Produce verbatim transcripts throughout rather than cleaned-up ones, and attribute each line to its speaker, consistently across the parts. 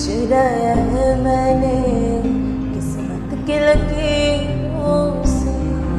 Speaker 1: चुराया है मैंने किस्मत के लकीरों से।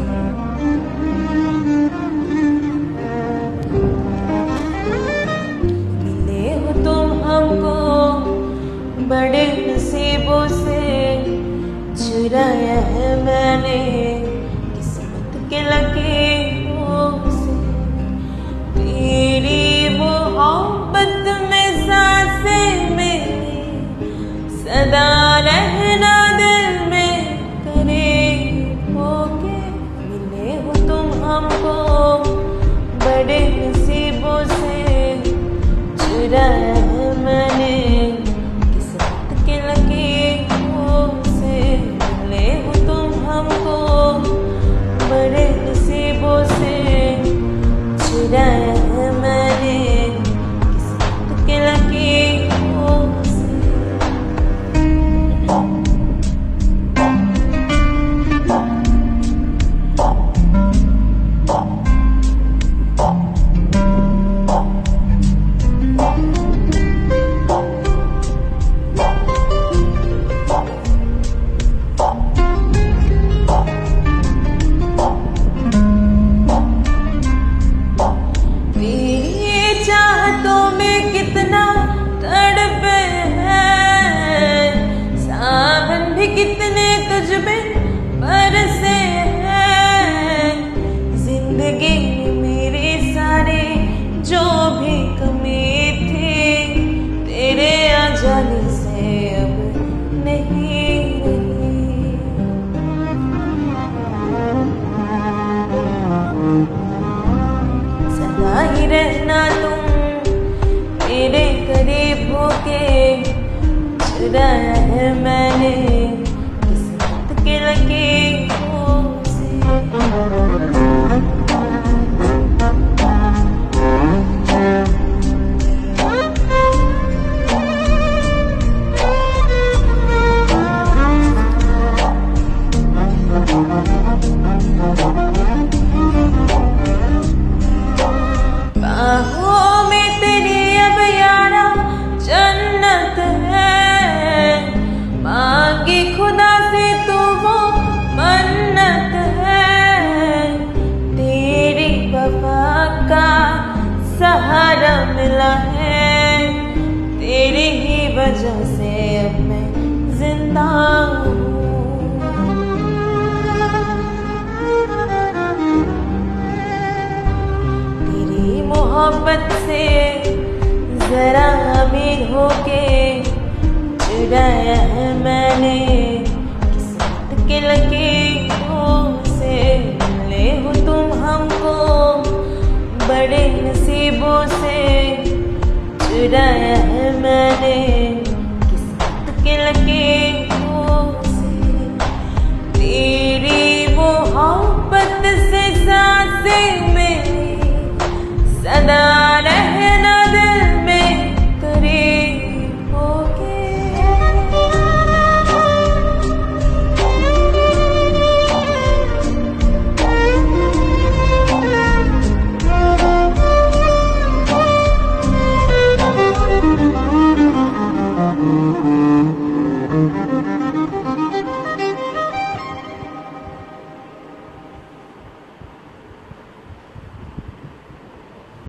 Speaker 1: मिले हो तुम हमको बड़े नसीबों से, चुराया है मैंने किस्मत के लकीरों से। तेरी मोहब्बत में सांसें मेरी सदा रहना दिल में करीब होके। मिले हो तुम हमको बड़े नसीबों से, चुराया है मैंने किस्मत के लकीरों से। मिले हो तुम हमको बड़े नसीबों से, चुराया है मैंने किस्मत के लकीरों से। कितने तुझ पे बरसे हैं, जिंदगी मेरी सारी जो भी कमी थी, तेरे आ जाने से अब नहीं रही। सदा ही रहना तुम मेरे करीब होके, चुराया है मैंने किस्मत के लकीरों से। बाहों में तेरी अब यारा जन्नत है, मांगी खुदा से तू वो मन्नत है। तेरी वफा का सहारा मिला है, तेरी ही वजह से अब मैं जिंदा हूँ। तेरी मोहब्बत से जरा अमीर होके, चुराया है मैंने किस्मत के लकीरों से। मिले हो तुम हमको बड़े नसीबों से, चुराया